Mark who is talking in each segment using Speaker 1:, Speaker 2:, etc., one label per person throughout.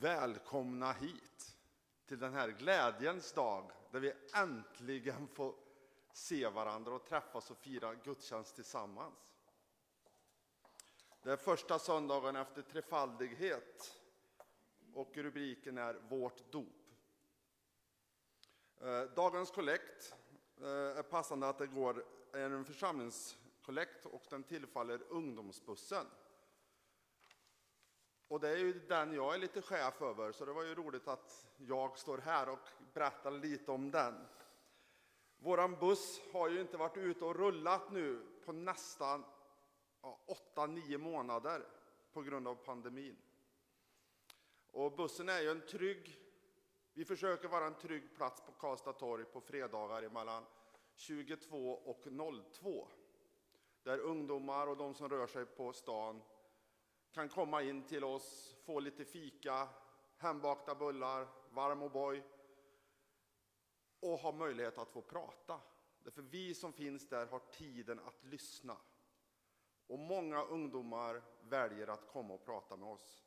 Speaker 1: Välkomna hit till den här glädjens dag där vi äntligen får se varandra och träffas och fira gudstjänst tillsammans. Det är första söndagen efter trefaldighet och rubriken är Vårt dop. Dagens kollekt är passande att det är en församlingskollekt och den tillfaller ungdomsbussen. Och det är ju den jag är lite chef över, så det var ju roligt att jag står här och berättar lite om den. Våran buss har ju inte varit ute och rullat nu på nästan 8-9 månader på grund av pandemin. Och bussen är ju vi försöker vara en trygg plats på Karlstad torg på fredagar mellan 22 och 02. Där ungdomar och de som rör sig på stan kan komma in till oss, få lite fika, hembakta bullar, varm O'boy och ha möjlighet att få prata. Därför vi som finns där har tiden att lyssna. Och många ungdomar väljer att komma och prata med oss.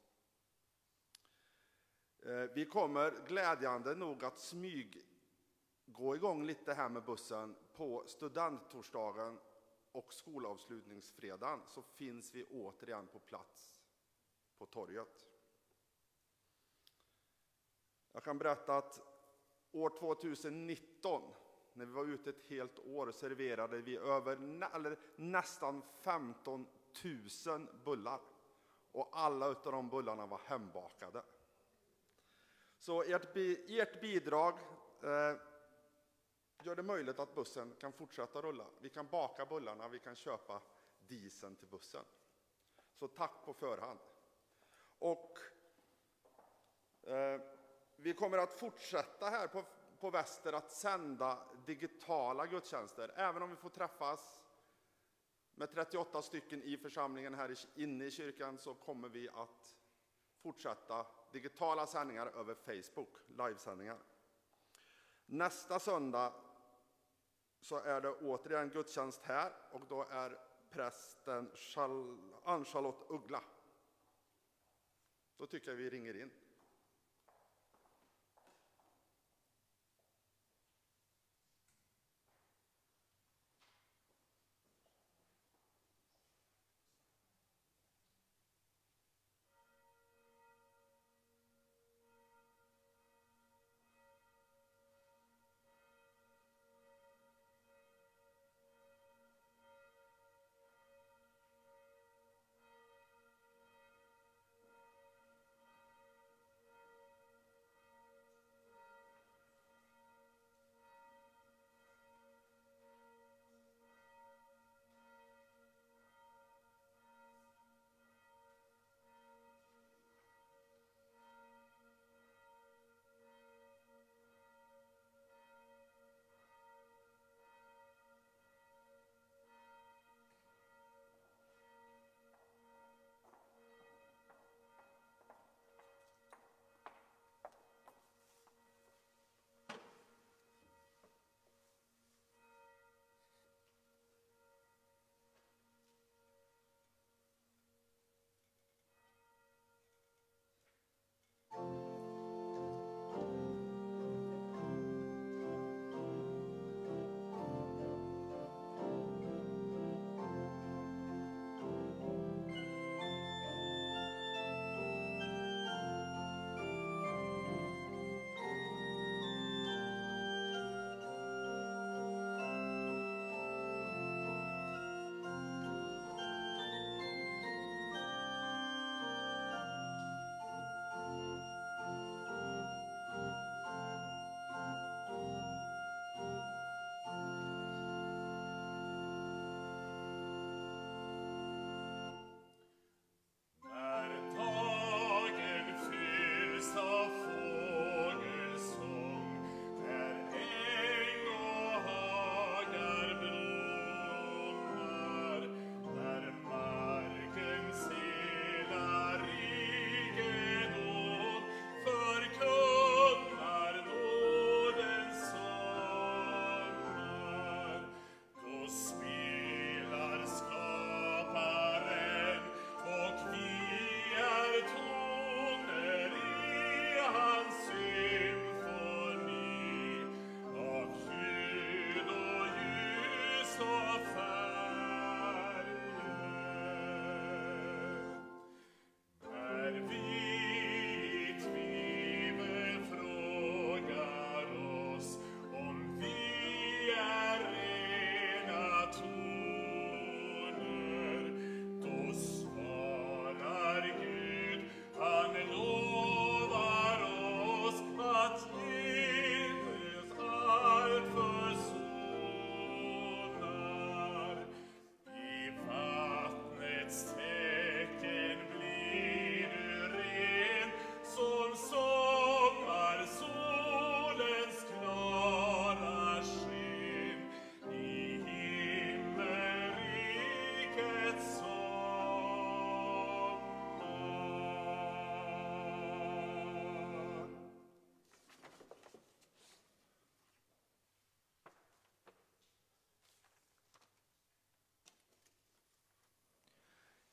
Speaker 1: Vi kommer glädjande nog att gå igång lite här med bussen på studenttorsdagen och skolavslutningsfredagen, så finns vi återigen på plats på torget. Jag kan berätta att år 2019, när vi var ute ett helt år, serverade vi nästan 15 000 bullar. Och alla av de bullarna var hembakade. Så ert bidrag gör det möjligt att bussen kan fortsätta rulla. Vi kan baka bullarna, vi kan köpa dieseln till bussen. Så tack på förhand. Och vi kommer att fortsätta här på Väster att sända digitala gudstjänster. Även om vi får träffas med 38 stycken i församlingen här inne i kyrkan, så kommer vi att fortsätta digitala sändningar över Facebook, livesändningar. Nästa söndag så är det återigen gudstjänst här, och då är prästen Ann-Charlotte Uggla. Då tycker jag vi ringer in.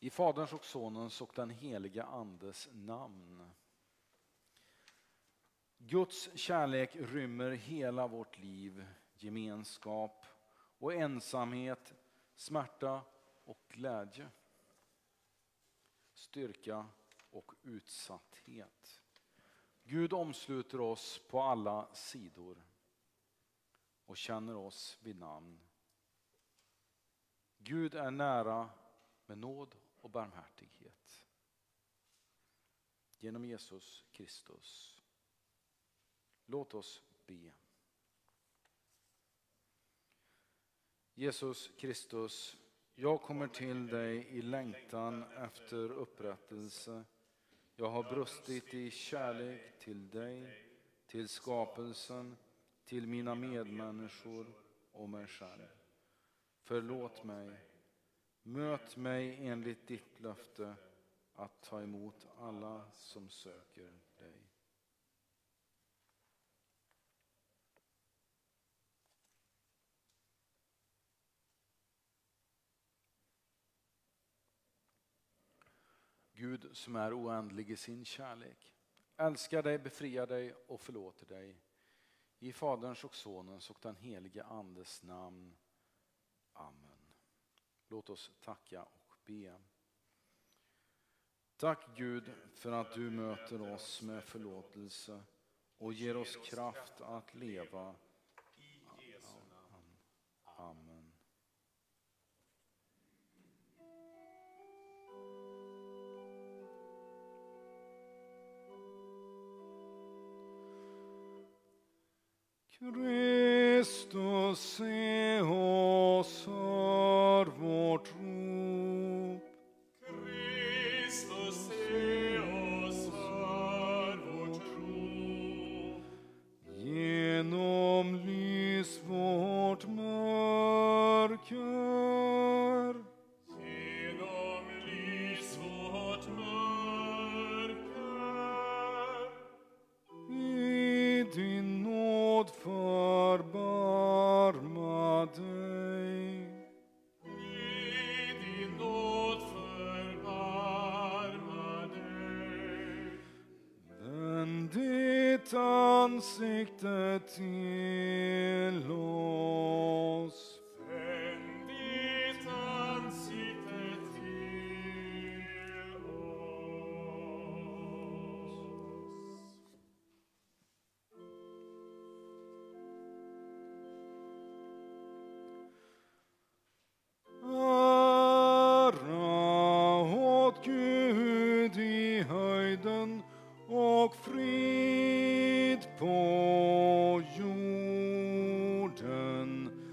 Speaker 2: I Faderns och Sonens och den heliga Andes namn. Guds kärlek rymmer hela vårt liv, gemenskap och ensamhet, smärta och glädje, styrka och utsatthet. Gud omsluter oss på alla sidor och känner oss vid namn. Gud är nära med nåd och barmhärtighet. Genom Jesus Kristus. Låt oss be. Jesus Kristus, jag kommer till dig i längtan efter upprättelse. Jag har brustit i kärlek till dig, till skapelsen, till mina medmänniskor och mig själv. Förlåt mig. Möt mig enligt ditt löfte att ta emot alla som söker dig. Gud som är oändlig i sin kärlek, älskar dig, befriar dig och förlåter dig. I Faderns och Sonens och den helige Andes namn. Amen. Låt oss tacka och be. Tack Gud för att du möter oss med förlåtelse och ger oss kraft att leva. Amen. Kristus, se oss, hör vårt rop.
Speaker 3: Kristus, se oss, hör vårt rop.
Speaker 2: Genomlys vårt mörker.
Speaker 3: Genomlys vårt mörker.
Speaker 2: I din nåd förbarma dig.
Speaker 3: I din nåd förbarma dig.
Speaker 2: Vänd ditt ansikte till oss.
Speaker 3: Vänd ditt ansikte till oss.
Speaker 2: Ära åt Gud i höjden och frid på jorden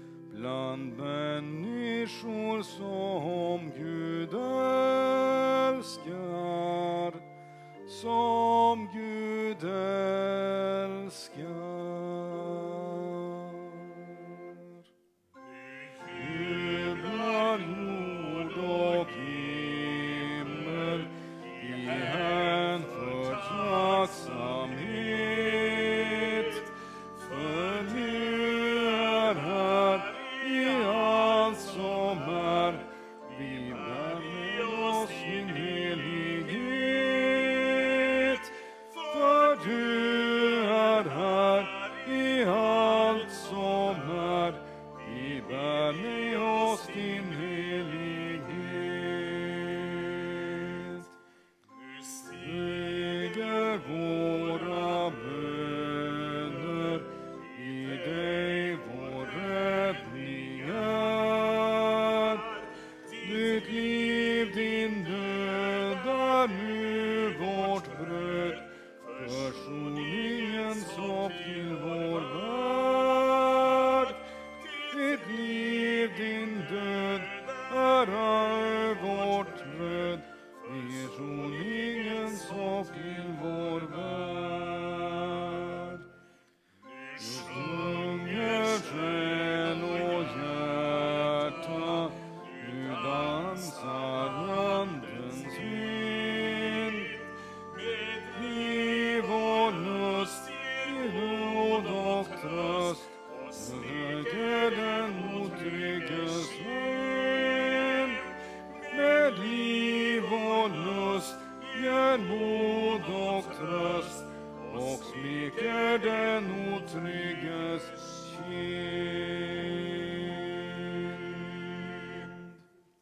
Speaker 3: kind.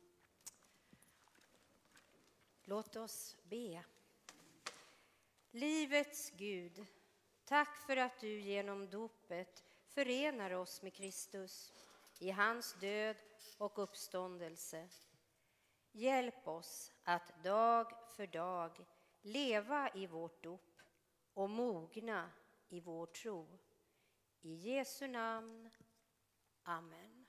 Speaker 4: Låt oss be. Livets Gud, tack för att du genom dopet förenar oss med Kristus i hans död och uppståndelse. Hjälp oss att dag för dag leva i vårt dop och mogna i vår tro. I Jesu namn. Amen.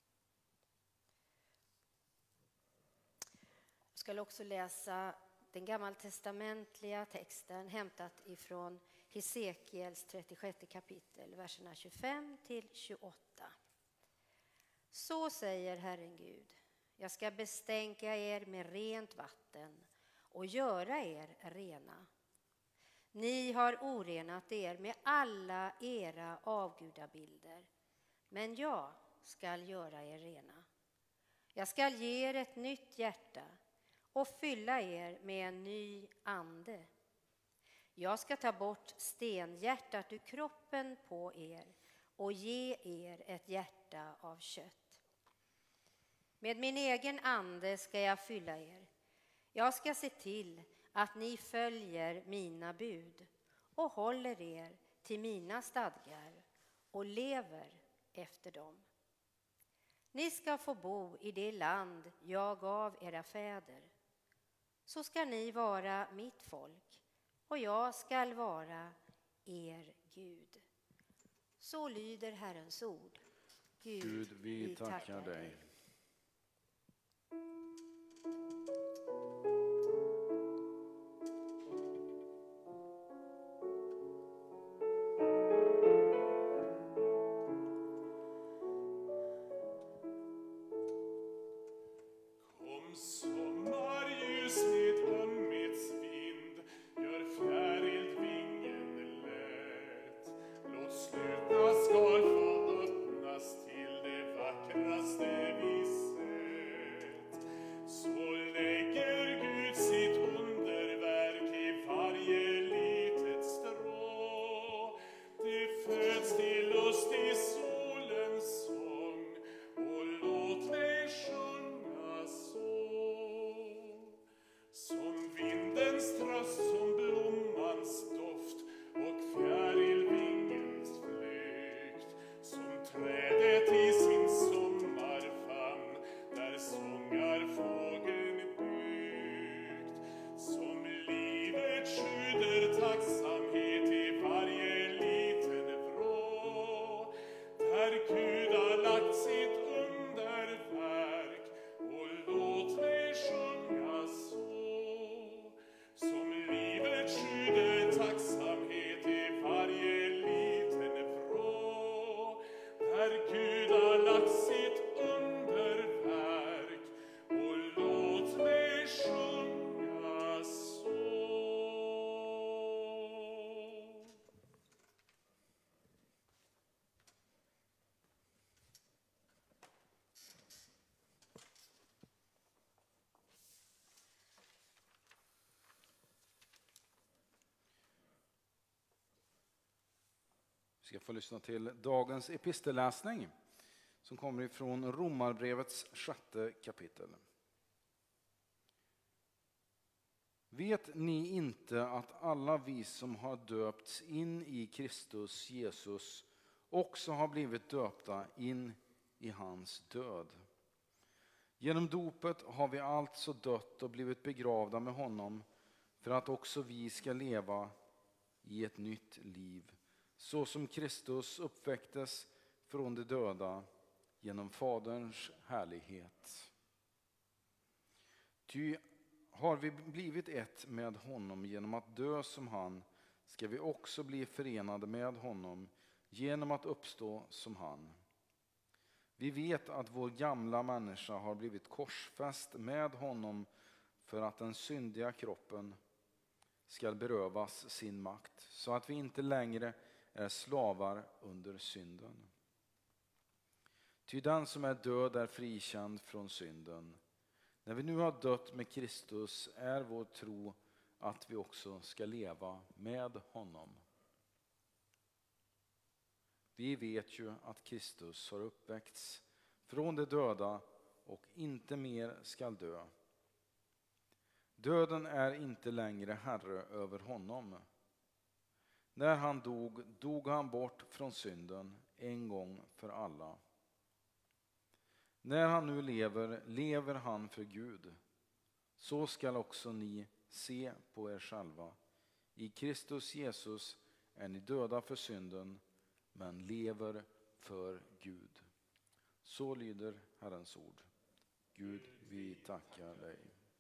Speaker 4: Jag ska också läsa den gammaltestamentliga texten hämtat ifrån Hesekiels 36 kapitel, verserna 25 till 28. Så säger Herren Gud: jag ska bestänka er med rent vatten och göra er rena. Ni har orenat er med alla era avgudabilder, men jag skall göra er rena. Jag skall ge er ett nytt hjärta och fylla er med en ny ande. Jag ska ta bort stenhjärtat ur kroppen på er och ge er ett hjärta av kött. Med min egen ande ska jag fylla er. Jag ska se till att ni följer mina bud och håller er till mina stadgar och lever efter dem. Ni ska få bo i det land jag gav era fäder. Så ska ni vara mitt folk och jag skall vara er Gud. Så lyder Herrens ord.
Speaker 2: Gud, vi tackar dig.
Speaker 3: Kom sommarljus med ömhetsvind, gör fjärilvingen lätt. Låt slutna skal få öppnas till det vackraste vi sett. Så lägger Gud sitt underverk i varje litet strå. Det föds till lust i solens sång, och låt mig sjunga så. Som vindens tröst, som blommans doft och fjärilvingens flykt, som trädet i sin sommarfamn där sångar fågeln byggt, som livet sjuder tacksamhet i varje liten vrå, där Gud har lagt sitt underverk, och låt mig sjunga så. Som livet sjuder tacksamhet i varje liten vrå, där Gud har lagt sitt underverk, och låt mig sjunga så.
Speaker 2: Vi ska få lyssna till dagens epistelläsning som kommer ifrån Romarbrevets 6:e kapitel. Vet ni inte att alla vi som har döpts in i Kristus Jesus också har blivit döpta in i hans död? Genom dopet har vi alltså dött och blivit begravda med honom för att också vi ska leva i ett nytt liv, så som Kristus uppväcktes från de döda genom Faderns härlighet. Ty har vi blivit ett med honom genom att dö som han, ska vi också bli förenade med honom genom att uppstå som han. Vi vet att vår gamla människa har blivit korsfäst med honom för att den syndiga kroppen ska berövas sin makt, så att vi inte längre är slavar under synden. Ty den som är död är frikänd från synden. När vi nu har dött med Kristus är vår tro att vi också ska leva med honom. Vi vet ju att Kristus har uppväckts från de döda och inte mer skall dö. Döden är inte längre herre över honom. När han dog han bort från synden en gång för alla. När han nu lever han för Gud. Så skall också ni se på er själva. I Kristus Jesus är ni döda för synden, men lever för Gud. Så lyder Herrens ord. Gud, vi tackar dig.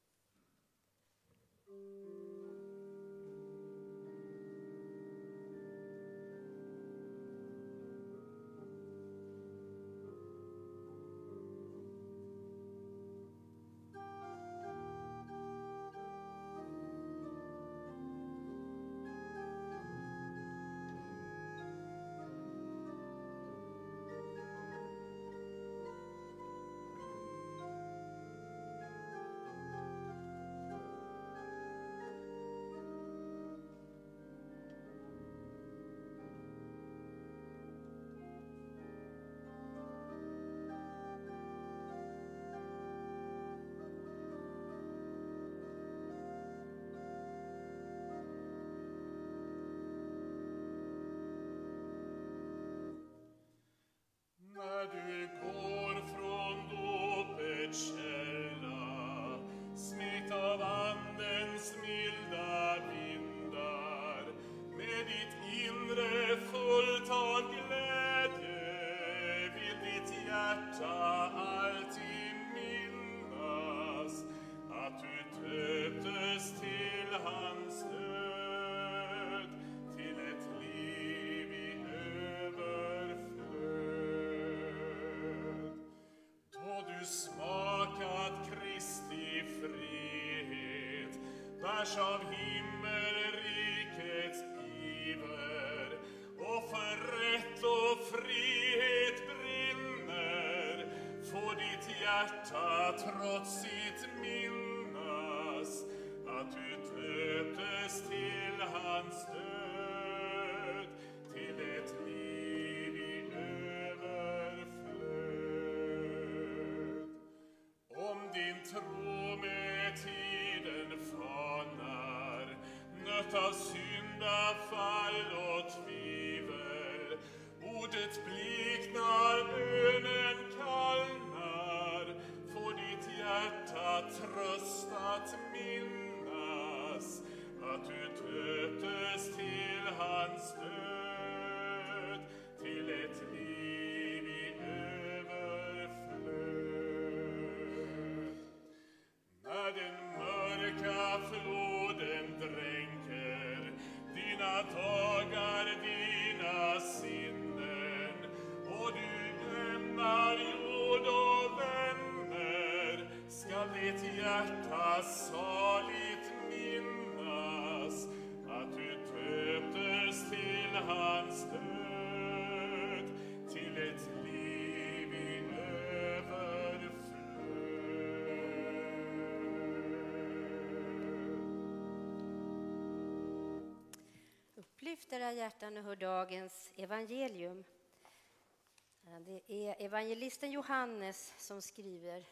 Speaker 3: När du går från dopets källa, smet av andens milda vindar, med ditt inre fullt av glädje vill ditt hjärta alltid minnas att du döptes till hans död, till ett liv i överflöd. Då du smakat Kristi frihet, bärs av himmelrikets iver, och för rätt och frihet brinner, får ditt hjärta trotsigt minnas att du döptes till hans död, till ett liv i överflöd. Om din tro med tiden fanar, nött av syndafall och tvivel, ordet bleknar, bönen kallnar, får ditt hjärta tröst att minnas att du döptes till hans död, till ett liv i överflöd. När den mörka floden dränker dina dagar, dina sinnen, och du lämnar jord och vänner, skall ditt hjärta saligt minnas att du döptes till hans död, till ett liv i överflöd.
Speaker 4: Upplyft era hjärtan och hör dagens evangelium. Det är evangelisten Johannes som skriver: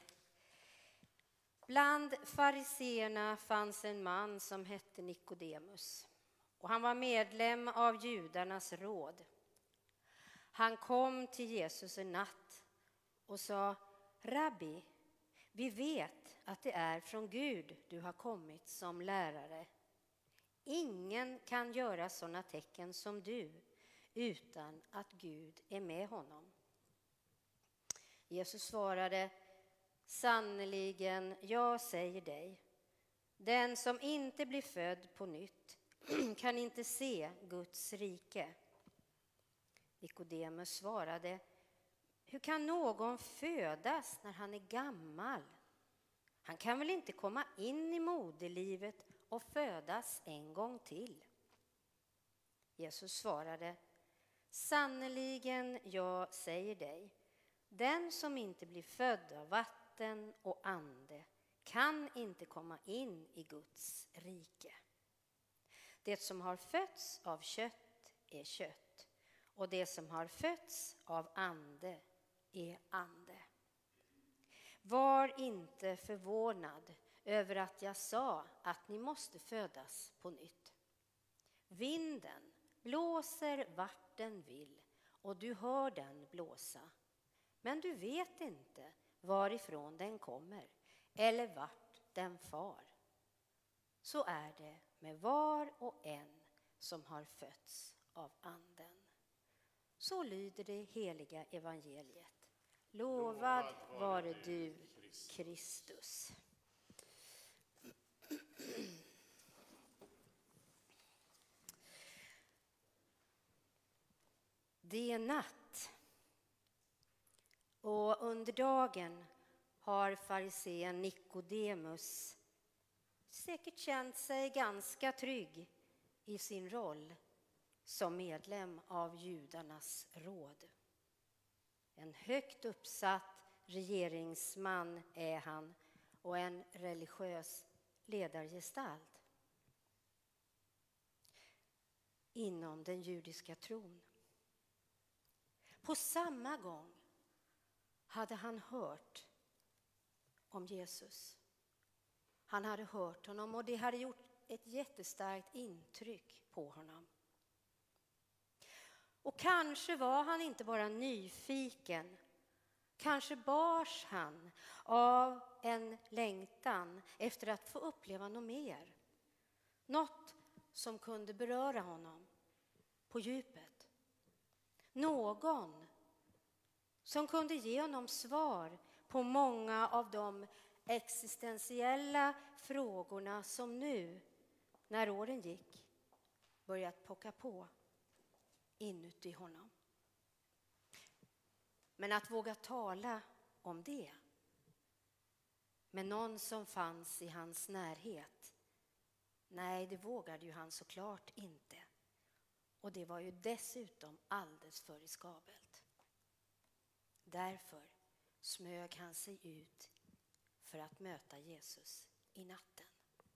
Speaker 4: Bland fariseerna fanns en man som hette Nikodemus, och han var medlem av judarnas råd. Han kom till Jesus en natt och sa: Rabbi, vi vet att det är från Gud du har kommit som lärare. Ingen kan göra sådana tecken som du utan att Gud är med honom. Jesus svarade: Sannerligen, jag säger dig, den som inte blir född på nytt kan inte se Guds rike. Nikodemus svarade: Hur kan någon födas när han är gammal? Han kan väl inte komma in i moderlivet och födas en gång till? Jesus svarade: Sannerligen, jag säger dig, den som inte blir född av vatten och ande kan inte komma in i Guds rike. Det som har fötts av kött är kött, och det som har fötts av ande är ande. Var inte förvånad över att jag sa att ni måste födas på nytt. Vinden blåser vart den vill och du hör den blåsa. Men du vet inte varifrån den kommer eller vart den far. Så är det med var och en som har fötts av anden. Så lyder det heliga evangeliet. Lovad vare du, Kristus. Det är natt och under dagen har farisén Nikodemus säkert känt sig ganska trygg i sin roll som medlem av judarnas råd. En högt uppsatt regeringsman är han och en religiös ledargestalt inom den judiska tron. På samma gång hade han hört om Jesus. Han hade hört honom och det hade gjort ett jättestarkt intryck på honom. Och kanske var han inte bara nyfiken, kanske bars han av en längtan efter att få uppleva något mer. Något som kunde beröra honom på djupet. Någon som kunde ge honom svar på många av de existentiella frågorna som nu, när åren gick, börjat pocka på inuti honom. Men att våga tala om det med någon som fanns i hans närhet, nej, det vågade ju han såklart inte. Och det var ju dessutom alldeles för riskabelt. Därför smög han sig ut för att möta Jesus i natten.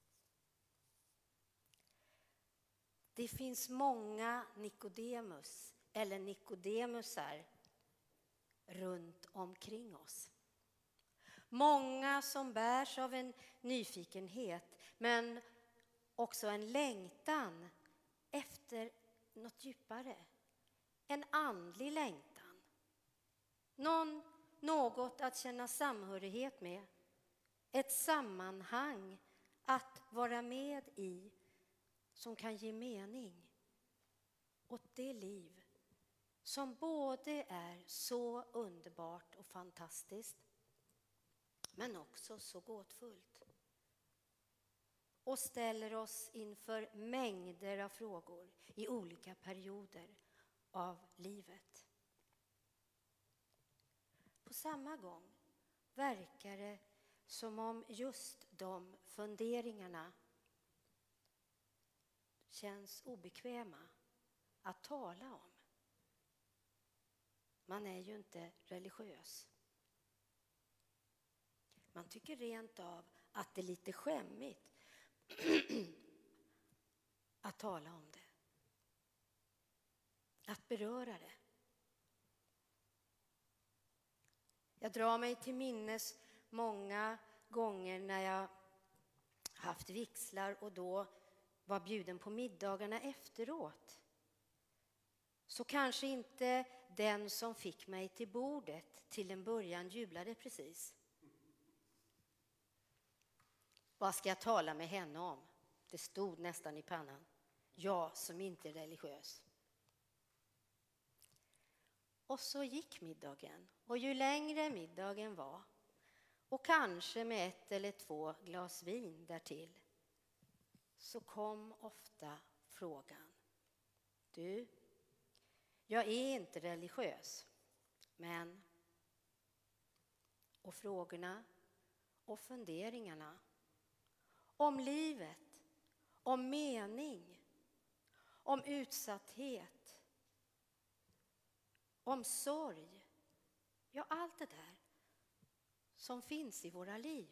Speaker 4: Det finns många Nikodemus eller Nikodemusar runt omkring oss. Många som bärs av en nyfikenhet men också en längtan efter något djupare. En andlig längtan. Något att känna samhörighet med. Ett sammanhang att vara med i som kan ge mening åt det liv som både är så underbart och fantastiskt men också så gåtfullt och ställer oss inför mängder av frågor i olika perioder av livet. På samma gång verkar det som om just de funderingarna känns obekväma att tala om. Man är ju inte religiös. Man tycker rent av att det är lite skämmigt att tala om det. Att beröra det. Jag drar mig till minnes många gånger när jag haft vigslar och då var bjuden på middagarna efteråt. Så kanske inte den som fick mig till bordet till en början jublade precis. Vad ska jag tala med henne om? Det stod nästan i pannan. Jag som inte är religiös. Och så gick middagen. Och ju längre middagen var, och kanske med 1 eller 2 glas vin därtill, så kom ofta frågan. Du, jag är inte religiös, men... Och frågorna och funderingarna om livet, om mening, om utsatthet, om sorg. Ja, allt det där som finns i våra liv.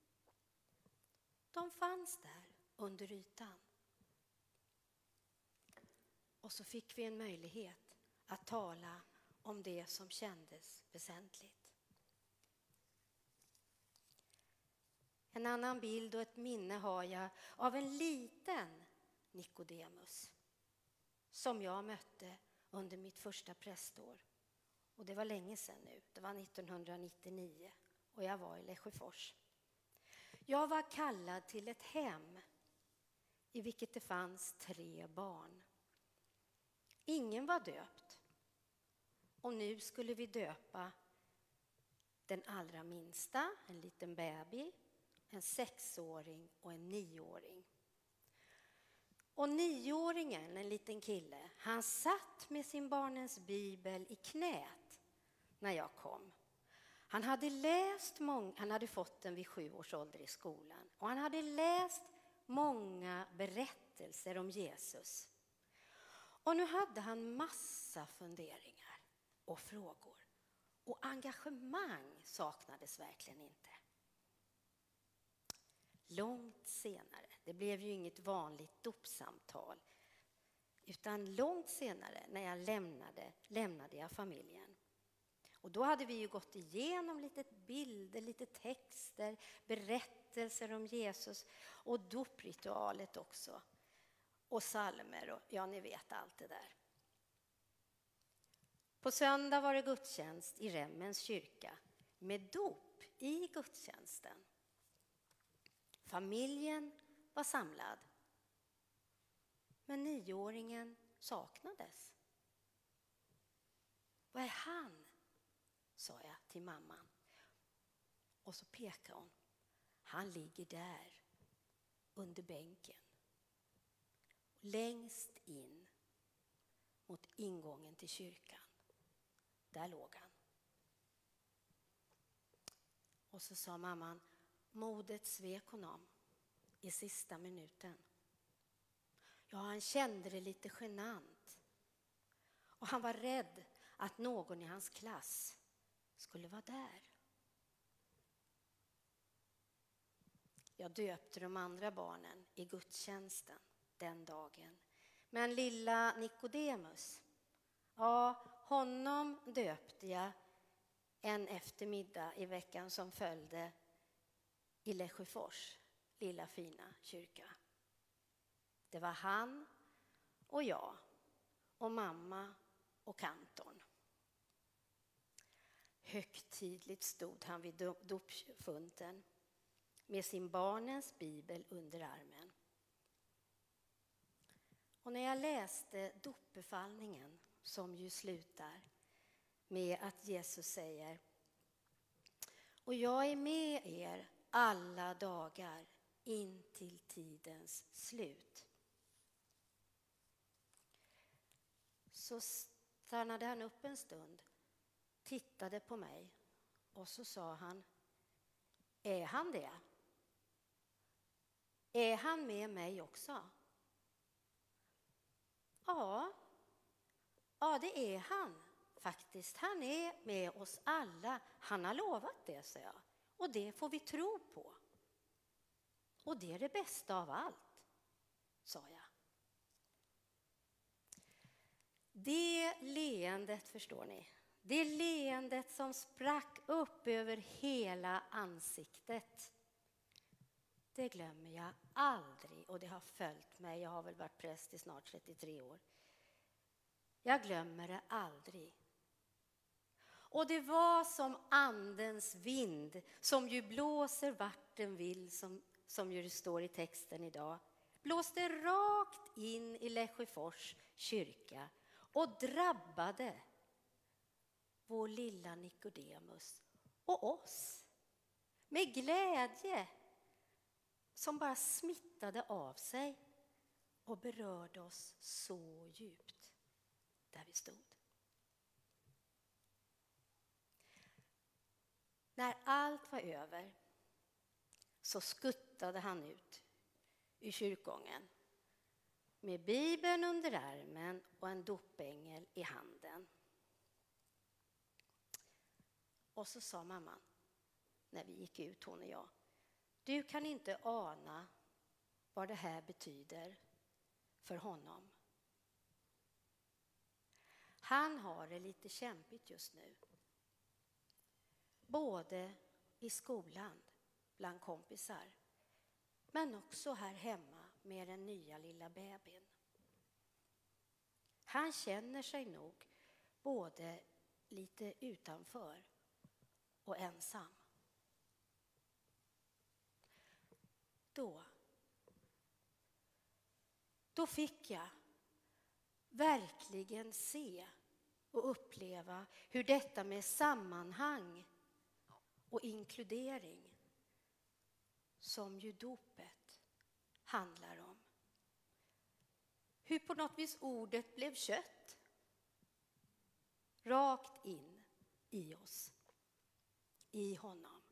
Speaker 4: De fanns där under ytan. Och så fick vi en möjlighet att tala om det som kändes väsentligt. En annan bild och ett minne har jag av en liten Nikodemus som jag mötte under mitt första prästår. Och det var länge sedan nu, det var 1999 och jag var i Lesjöfors. Jag var kallad till ett hem i vilket det fanns 3 barn. Ingen var döpt. Och nu skulle vi döpa den allra minsta, en liten baby, en 6-åring och en 9-åring. Och 9-åringen, en liten kille, han satt med sin barnens bibel i knät när jag kom. Han hade fått den vid 7 års ålder i skolan. Och han hade läst många berättelser om Jesus. Och nu hade han massa funderingar och frågor. Och engagemang saknades verkligen inte. Långt senare, det blev ju inget vanligt dopsamtal, utan långt senare när jag lämnade jag familjen. Och då hade vi ju gått igenom lite bilder, lite texter, berättelser om Jesus och dopritualet också. Och psalmer och ja, ni vet allt det där. På söndag var det gudstjänst i Remmens kyrka med dop i gudstjänsten. Familjen var samlad. Men 9-åringen saknades. Vad är han? Sa jag till mamman. Och så pekade hon. Han ligger där under bänken. Längst in mot ingången till kyrkan. Där låg han. Och så sa mamman, modet svek honom i sista minuten. Ja, han kände det lite genant. Och han var rädd att någon i hans klass skulle vara där. Jag döpte de andra barnen i gudstjänsten den dagen. Men lilla Nikodemus, ja, honom döpte jag en eftermiddag i veckan som följde i Lesjöfors, lilla fina kyrka. Det var han och jag och mamma och kantorn. Högtidligt stod han vid dopfunten med sin barnens bibel under armen. Och när jag läste dopbefallningen, som ju slutar med att Jesus säger: och jag är med er alla dagar in till tidens slut. Så stannade han upp en stund, tittade på mig och så sa han: är han det? Är han med mig också? Ja, det är han faktiskt. Han är med oss alla. Han har lovat det, sa jag. Och det får vi tro på. Och det är det bästa av allt, sa jag. Det leendet, förstår ni, det leendet som sprack upp över hela ansiktet, det glömmer jag aldrig. Och det har följt mig. Jag har väl varit präst i snart 33 år. Jag glömmer det aldrig. Och det var som andens vind som ju blåser vart den vill, som ju det står i texten idag. Blåste rakt in i Lesjöfors kyrka och drabbade vår lilla Nikodemus och oss med glädje som bara smittade av sig och berörde oss så djupt där vi stod. När allt var över så skuttade han ut ur kyrkogången med Bibeln under armen och en dopängel i handen. Och så sa mamman, när vi gick ut, hon och jag: du kan inte ana vad det här betyder för honom. Han har det lite kämpigt just nu. Både i skolan, bland kompisar, men också här hemma med den nya lilla bebisen. Han känner sig nog både lite utanför och ensam. Då fick jag verkligen se och uppleva hur detta med sammanhang och inkludering, som ju dopet handlar om. Hur på något vis ordet blev kött. Rakt in i oss. I honom.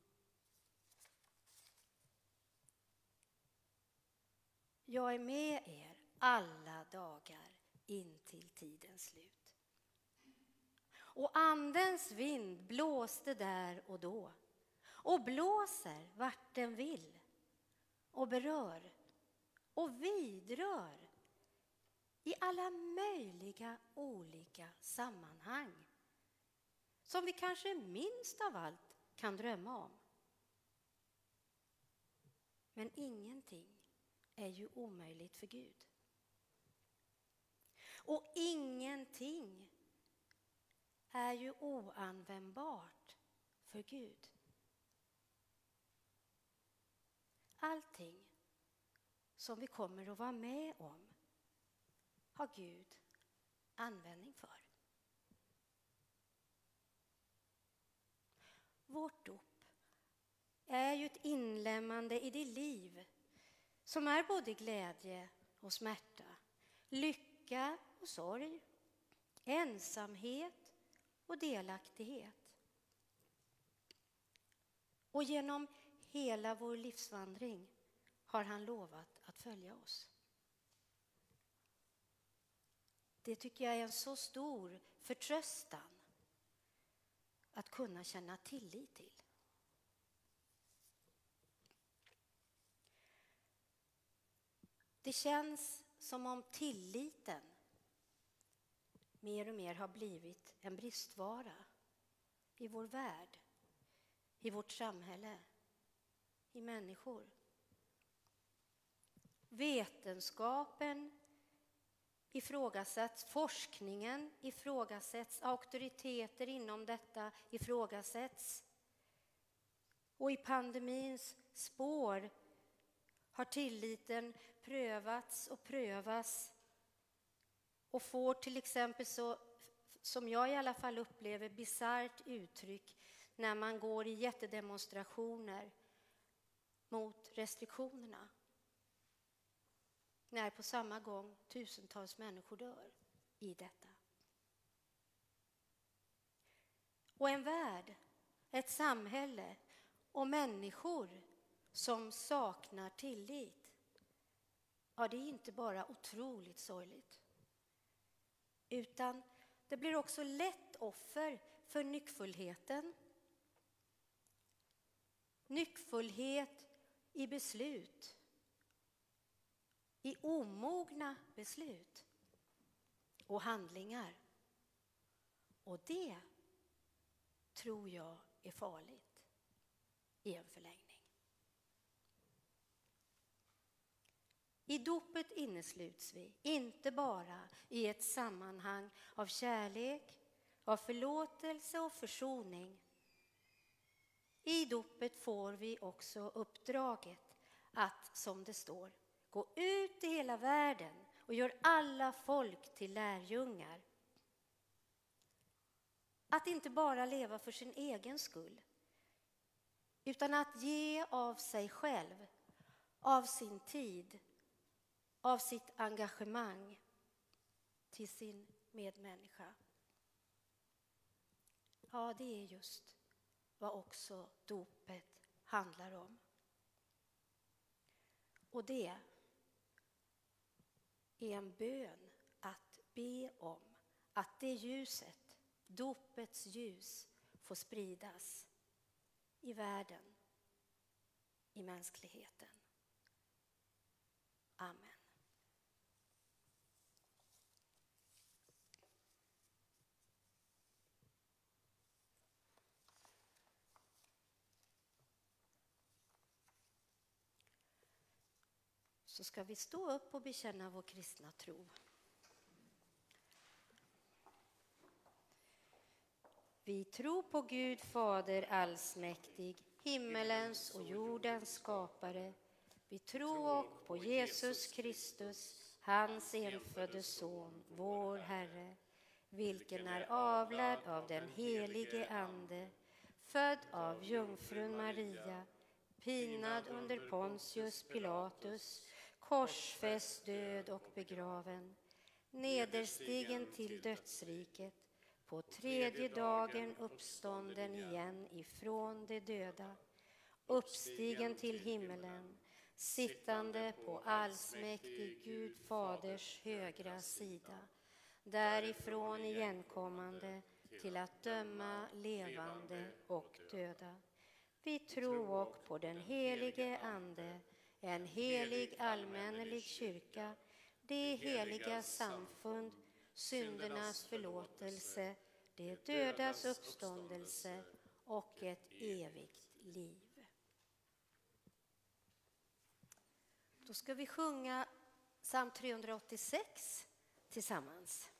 Speaker 4: Jag är med er alla dagar in till tidens slut. Och andens vind blåste där och då. Och blåser vart den vill. Och berör. Och vidrör. I alla möjliga olika sammanhang. Som vi kanske minst av allt kan drömma om. Men ingenting är ju omöjligt för Gud. Och ingenting är ju oanvändbart för Gud. Allting som vi kommer att vara med om har Gud användning för. Vårt dop är ju ett inlämmande i det liv som är både glädje och smärta, lycka och sorg, ensamhet och delaktighet. Och genom hela vår livsvandring har han lovat att följa oss. Det tycker jag är en så stor förtröstan att kunna känna tillit till. Det känns som om tilliten mer och mer har blivit en bristvara i vår värld, i vårt samhälle, i människor. Vetenskapen ifrågasätts, forskningen ifrågasätts, auktoriteter inom detta ifrågasätts. Och i pandemins spår har tilliten prövats och prövas och får till exempel så, som jag i alla fall upplever, bisarrt uttryck när man går i jättedemonstrationer mot restriktionerna. När på samma gång tusentals människor dör i detta. Och en värld, ett samhälle och människor som saknar tillit. Ja, det är inte bara otroligt sorgligt. Utan det blir också lätt offer för nyckfullheten. Nyckfullhet i beslut. I omogna beslut och handlingar. Och det tror jag är farligt i en förlängning. I dopet innesluts vi inte bara i ett sammanhang av kärlek, av förlåtelse och försoning. I dopet får vi också uppdraget att, som det står, gå ut i hela världen och gör alla folk till lärjungar. Att inte bara leva för sin egen skull, utan att ge av sig själv, av sin tid, av sitt engagemang till sin medmänniska. Ja, det är just vad också dopet handlar om. Och det är en bön att be om att det ljuset, dopets ljus, får spridas i världen, i mänskligheten. Amen. Så ska vi stå upp och bekänna vår kristna tro. Vi tror på Gud Fader allsmäktig, himmelens och jordens skapare. Vi tror också på Jesus Kristus, hans enfödde son, vår Herre, vilken är avlad av den helige Ande, född av jungfrun Maria, pinad under Pontius Pilatus, korsfäst, död och begraven, nederstigen till dödsriket, på tredje dagen uppstånden igen ifrån de döda, uppstigen till himmelen, sittande på allsmäktig Gud Faders högra sida, därifrån igenkommande till att döma levande och döda. Vi tror också på den helige Ande, en helig allmännelig kyrka, det heliga samfund, syndernas förlåtelse, det dödas uppståndelse och ett evigt liv. Då ska vi sjunga psalm 386 tillsammans.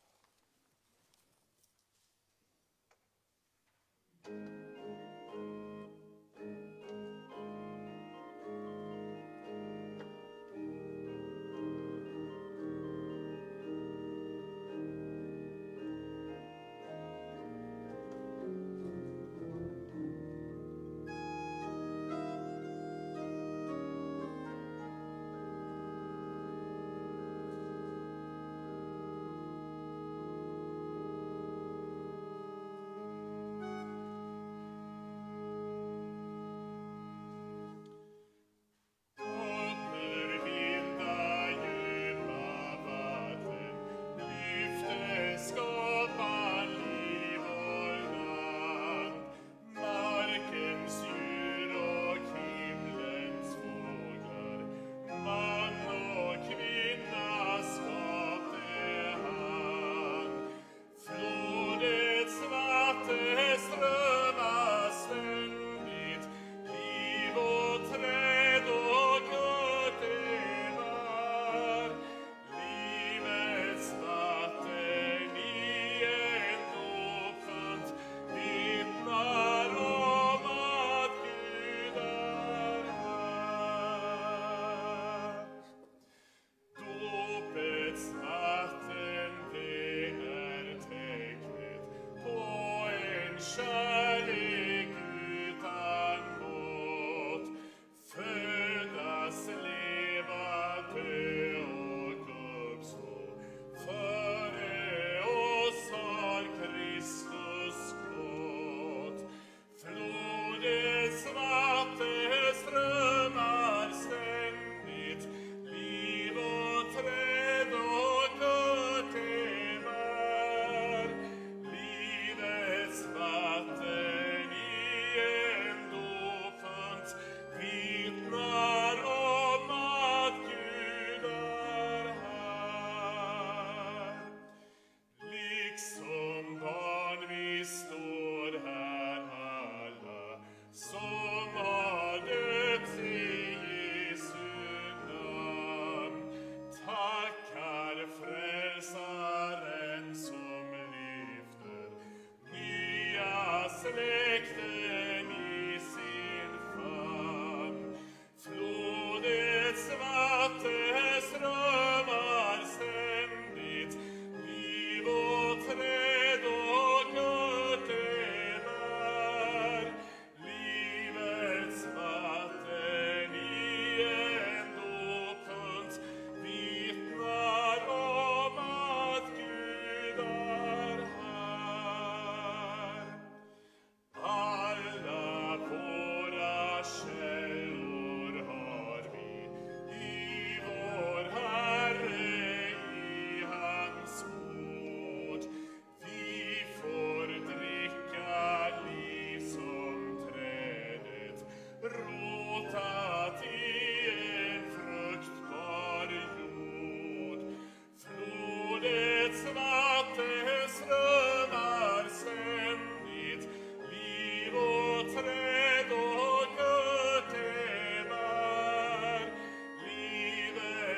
Speaker 3: Träd och köttemar, livet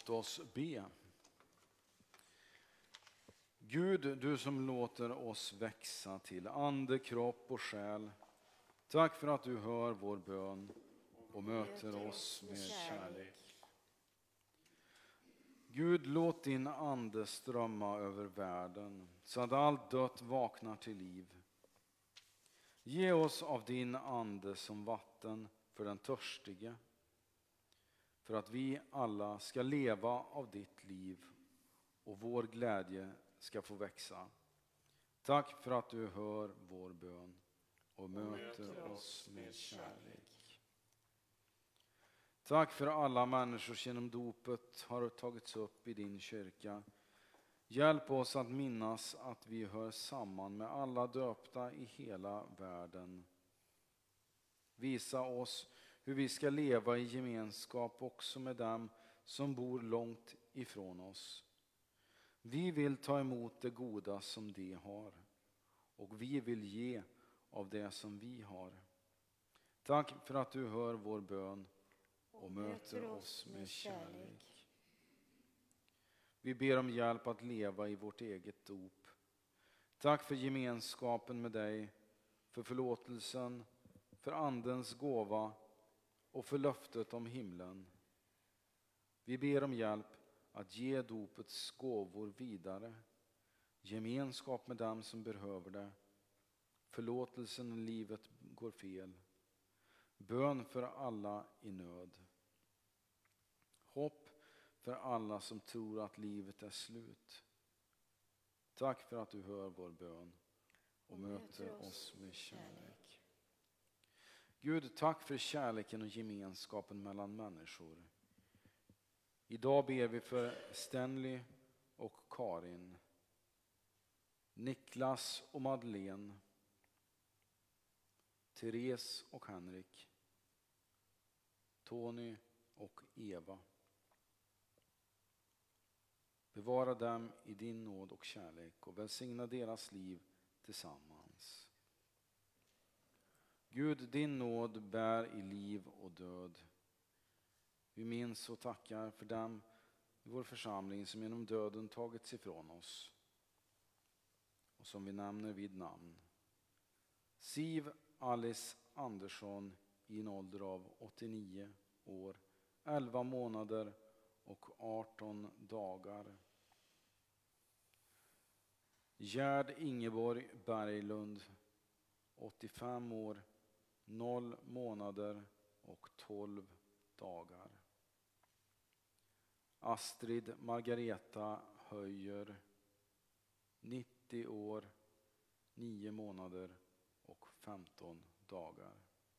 Speaker 2: Låt oss be. Gud, du som låter oss växa till ande, kropp och själ. Tack för att du hör vår bön och möter oss med kärlek. Gud, låt din ande strömma över världen så att allt dött vaknar till liv. Ge oss av din ande som vatten för den törstige, för att vi alla ska leva av ditt liv och vår glädje ska få växa. Tack för att du hör vår bön och möter oss med kärlek. Tack för alla människor som genom dopet har tagits upp i din kyrka. Hjälp oss att minnas att vi hör samman med alla döpta i hela världen. Visa oss hur vi ska leva i gemenskap också med dem som bor långt ifrån oss. Vi vill ta emot det goda som de har, och vi vill ge av det som vi har. Tack för att du hör vår bön och möter oss med kärlek. Vi ber om hjälp att leva i vårt eget dop. Tack för gemenskapen med dig, för förlåtelsen, för andens gåva och för löftet om himlen. Vi ber om hjälp att ge dopets gåvor vidare, gemenskap med dem som behöver det, förlåtelsen när livet går fel, bön för alla i nöd, hopp för alla som tror att livet är slut. Tack för att du hör vår bön och möter oss med kärlek. Gud, tack för kärleken och gemenskapen mellan människor. Idag ber vi för Stanley och Karin, Niklas och Madeleine, Therese och Henrik, Tony och Eva. Bevara dem i din nåd och kärlek och välsigna deras liv tillsammans. Gud, din nåd bär i liv och död. Vi minns och tackar för dem i vår församling som genom döden tagits ifrån oss och som vi nämner vid namn. Siv Alice Andersson i en ålder av 89 år, 11 månader och 18 dagar. Gerd Ingeborg Berglund, 85 år, 0 månader och 12 dagar. Astrid Margareta Höjer, 90 år, 9 månader och 15 dagar.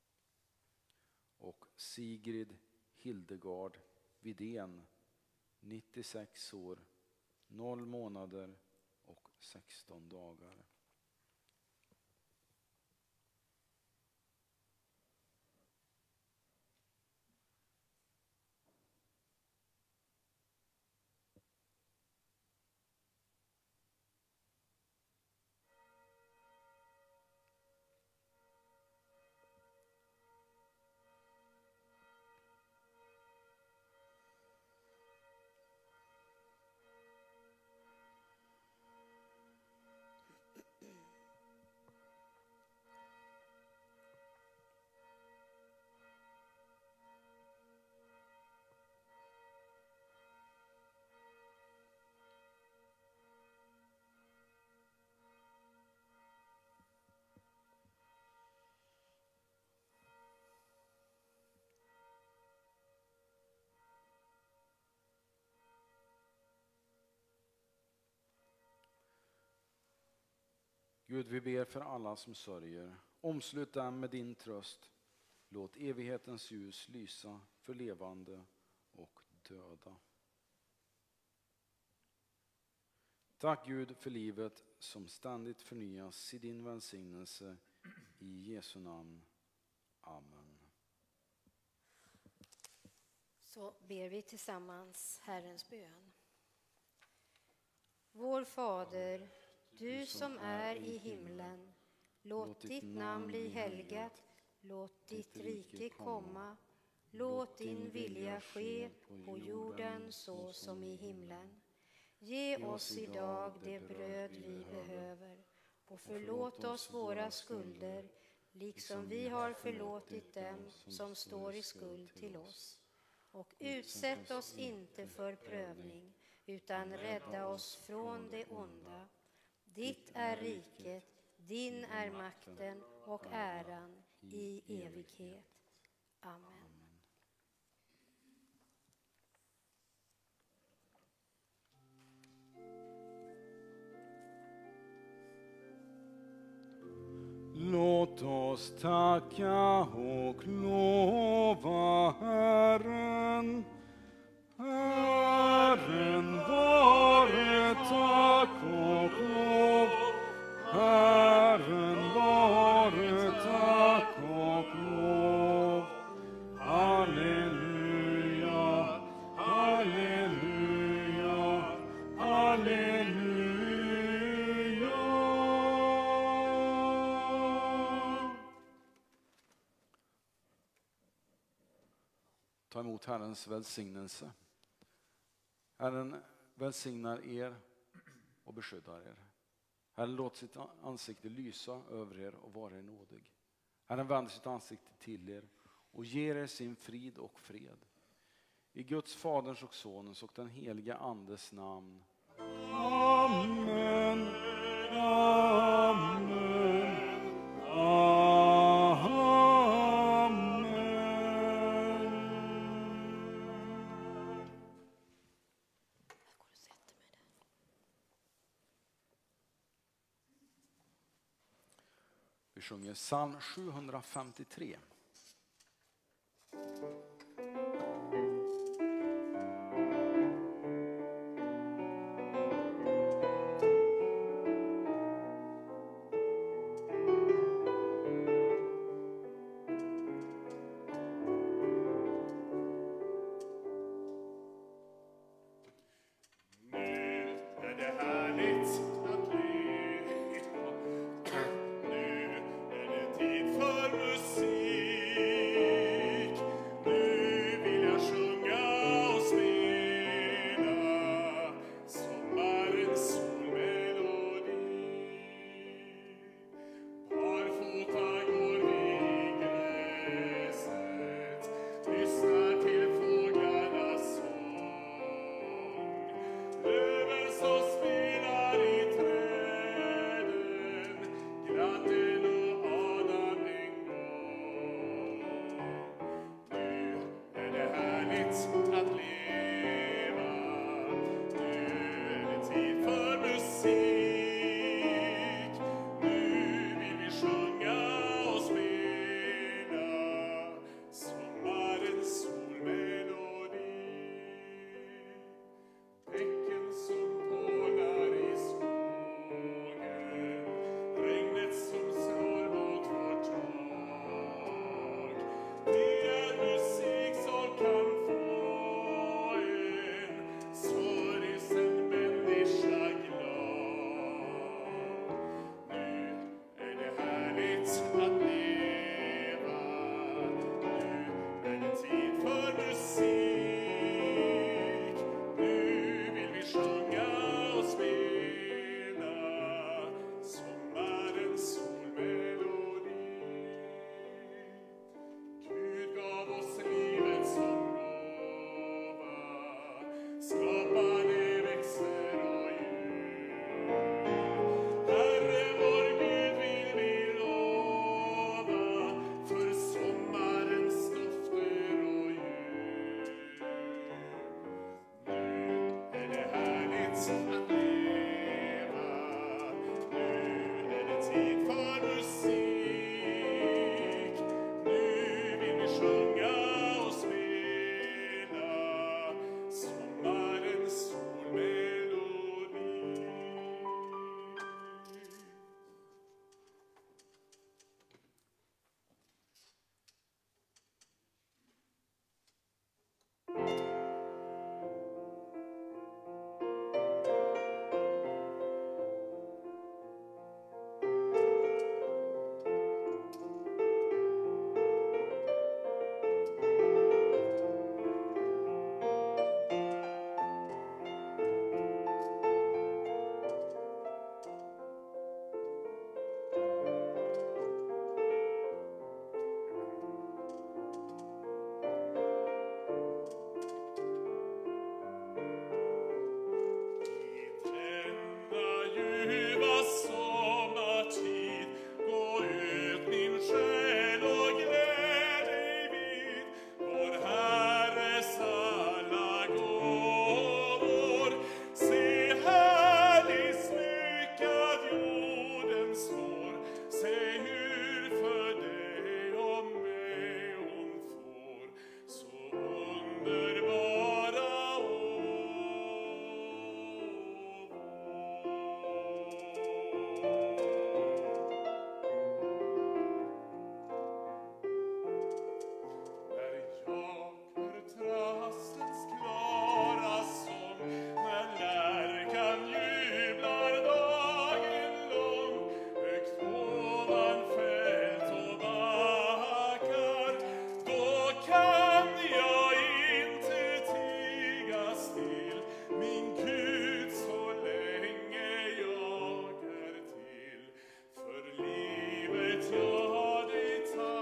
Speaker 2: Och Sigrid Hildegard Vidén, 96 år, 0 månader och 16 dagar. Gud, vi ber för alla som sörjer. Omslut dem med din tröst. Låt evighetens ljus lysa för levande och döda. Tack Gud för livet som ständigt förnyas i din välsignelse. I Jesu namn. Amen.
Speaker 4: Så ber vi tillsammans Herrens bön. Vår Fader, du som är i himlen, låt ditt namn bli helgat, låt ditt rike komma, Låt din vilja ske på jorden så som i himlen. Ge oss idag det bröd vi behöver och förlåt oss våra skulder liksom vi har förlåtit dem som står i skuld till oss. Och utsätt oss inte för prövning utan rädda oss från det onda. Ditt är riket, din är makten och äran i evighet. Amen.
Speaker 2: Låt oss tacka och lova Herren. Herren vare tack och lov. Herren vare tack och lov. Halleluja, halleluja, halleluja. Ta emot Herrens välsignelse. Herren välsignar er och beskyddar er. Herren låter sitt ansikte lysa över er och vara er nådig. Herren vänder sitt ansikte till er och ger er sin frid och fred. I Guds Faderns och Sonens och den heliga Andes namn. Amen. Amen. Vi sjunger psalm 753.
Speaker 3: ljuva sommartid, gå ut min själ och gläd dig vid vår Herres alla gåvor. Se härlig smyckad jorden står, se hur för dig och mig hon får så underbara när jag hör trastens klara sång, när lärkan jublar dagen lång, högt ovan fält och backar, då kan jag inte tiga still, min Gud, så länge jag är till. För livet jag dig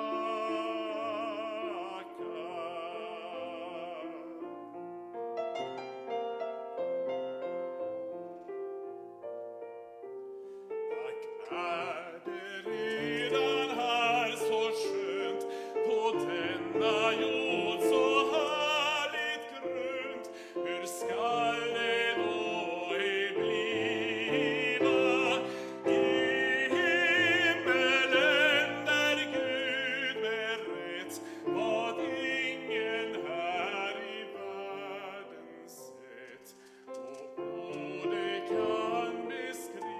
Speaker 3: tackar. Ack, är det redan här så skönt, på denna jord så härligt grönt, hur skall det då ej bliva i himmelen, där Gud berett vad ingen här i världen sett och det kan beskriva.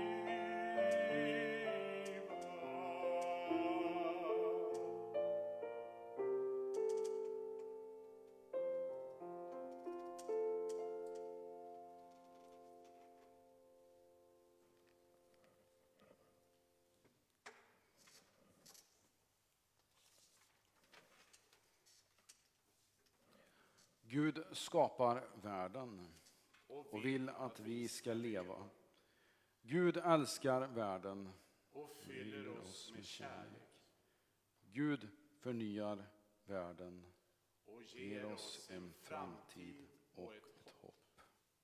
Speaker 2: Gud skapar världen och vill att vi ska leva. Gud älskar världen
Speaker 3: Och fyller oss med kärlek
Speaker 2: Gud förnyar världen,
Speaker 3: och
Speaker 2: ger oss en framtid och ett hopp.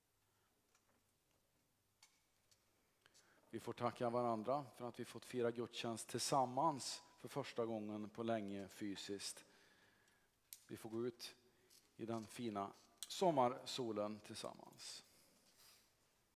Speaker 2: Vi får tacka varandra för att vi fått fira gudstjänst tillsammans för första gången på länge fysiskt. Vi får gå ut i den fina sommarsolen tillsammans.